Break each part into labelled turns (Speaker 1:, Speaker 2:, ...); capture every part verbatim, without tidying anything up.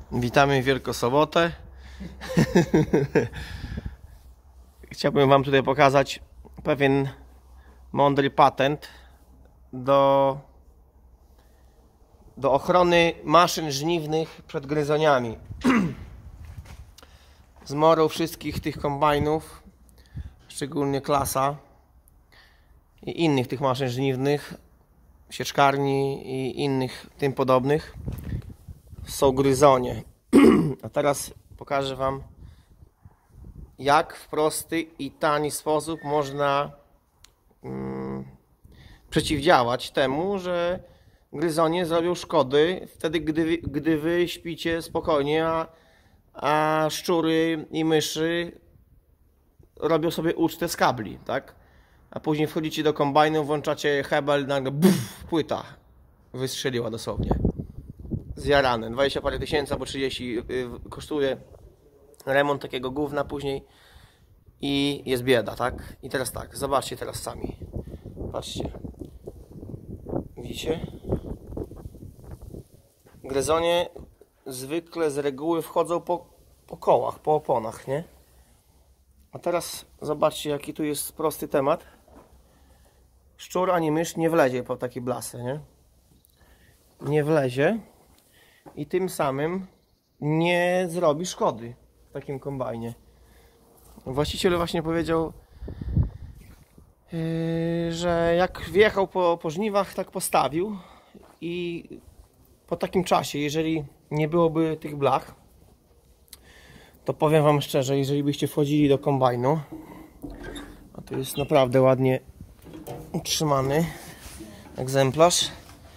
Speaker 1: Witamy w Wielkosobotę. Chciałbym Wam tutaj pokazać pewien mądry patent do, do ochrony maszyn żniwnych przed gryzoniami. Zmorą wszystkich tych kombajnów, szczególnie klasa i innych tych maszyn żniwnych, sieczkarni i innych tym podobnych, są gryzonie. A teraz pokażę Wam, jak w prosty i tani sposób można mm, przeciwdziałać temu, że gryzonie zrobią szkody wtedy, gdy, gdy Wy śpicie spokojnie, a, a szczury i myszy robią sobie ucztę z kabli, tak? A później wchodzicie do kombajnu, włączacie hebel, nagle buf, płyta wystrzeliła dosłownie. Zjarane, dwadzieścia parę tysięcy albo trzydzieści yy, kosztuje remont takiego gówna później i jest bieda, tak? I teraz tak, zobaczcie teraz sami. Patrzcie. Widzicie? Gryzonie zwykle z reguły wchodzą po, po kołach, po oponach, nie? A teraz zobaczcie, jaki tu jest prosty temat. Szczur ani mysz nie wlezie po takie blasy, nie? Nie wlezie i tym samym nie zrobi szkody w takim kombajnie. Właściciel właśnie powiedział, yy, że jak wjechał po, po żniwach, tak postawił i po takim czasie, jeżeli nie byłoby tych blach, to powiem Wam szczerze, jeżeli byście wchodzili do kombajnu, a to jest naprawdę ładnie utrzymany egzemplarz,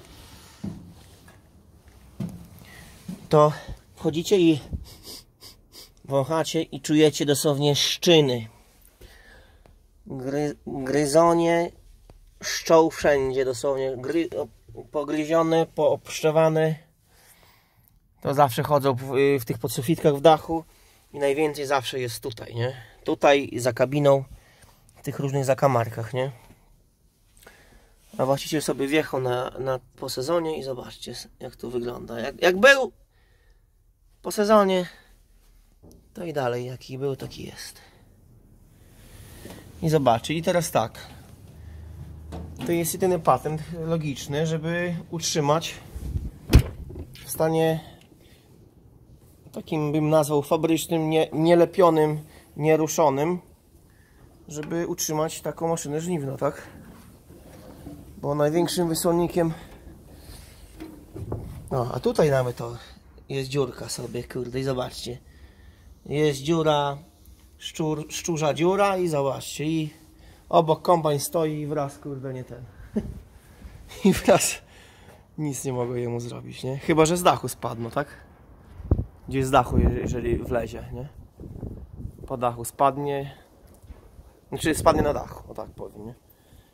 Speaker 1: to wchodzicie i wąchacie i czujecie dosłownie szczyny. Gry, gryzonie szczą wszędzie, dosłownie Gry, pogryzione, poobszczewane. To zawsze chodzą w, w tych podsufitkach w dachu i najwięcej zawsze jest tutaj, nie? Tutaj za kabiną, w tych różnych zakamarkach, nie? A właściciel sobie wjechał na, na, po sezonie i zobaczcie, jak to wygląda. Jak, jak był po sezonie, to i dalej, jaki był, taki jest. I zobaczcie, i teraz tak. To jest jedyny patent logiczny, żeby utrzymać w stanie takim, bym nazwał, fabrycznym, nie, nielepionym, nieruszonym, żeby utrzymać taką maszynę żniwną, tak? Bo największym wysłannikiem... No, a tutaj nawet to jest dziurka sobie, kurde, i zobaczcie. Jest dziura, szczur, szczurza dziura i zobaczcie, i obok kombajn stoi i wraz, kurde, nie ten. I wraz nic nie mogę jemu zrobić, nie? Chyba że z dachu spadną, tak? Gdzieś z dachu, jeżeli wlezie, nie? Po dachu spadnie. Znaczy spadnie na dachu, o tak powiem, nie?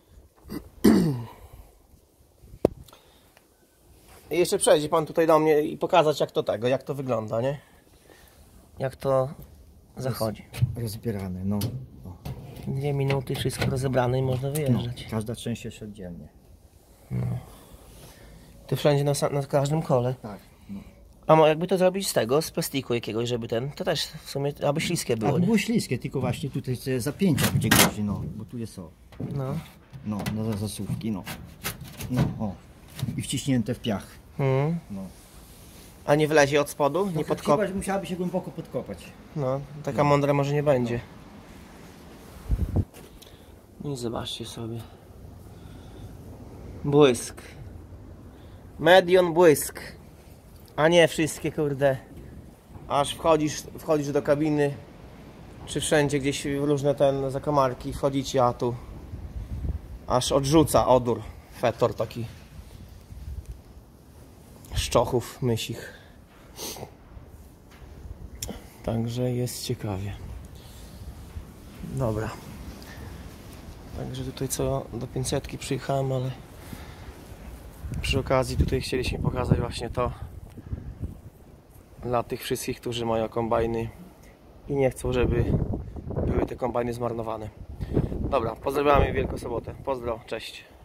Speaker 1: I jeszcze przejdzie Pan tutaj do mnie i pokazać, jak to tego, jak to wygląda, nie? Jak to zachodzi.
Speaker 2: Rozbierane, no. O.
Speaker 1: Dwie minuty, wszystko rozebrane i można wyjeżdżać.
Speaker 2: No, każda część jest oddzielnie.
Speaker 1: No. Tu wszędzie na, na każdym kole.
Speaker 2: Tak. No.
Speaker 1: A mo, jakby to zrobić z tego, z plastiku jakiegoś, żeby ten, to też w sumie, aby śliskie było,
Speaker 2: Tak,
Speaker 1: nie?
Speaker 2: było śliskie, tylko właśnie tutaj te zapięcia gdzie gości, no, bo tu jest o.
Speaker 1: No.
Speaker 2: No, na zasuwki, no. No, o. I wciśnięte w piach.
Speaker 1: Hmm.
Speaker 2: No.
Speaker 1: A nie wlezie od spodu? Nie
Speaker 2: Chyba,
Speaker 1: podkop...
Speaker 2: że musiałaby się głęboko podkopać.
Speaker 1: No, taka
Speaker 2: No.
Speaker 1: mądra może nie będzie. No i zobaczcie sobie. Błysk. Medion błysk. A nie wszystkie, kurde. Aż wchodzisz, wchodzisz do kabiny, czy wszędzie gdzieś w różne ten zakamarki wchodzicie, a tu aż odrzuca odór. Fetor taki. Szczochów mysich. Także jest ciekawie. Dobra. Także tutaj co do pięćsetki przyjechałem, ale przy okazji tutaj chcieliśmy pokazać właśnie to dla tych wszystkich, którzy mają kombajny i nie chcą, żeby były te kombajny zmarnowane. Dobra, pozdrawiamy Wielką Sobotę. Pozdro, cześć.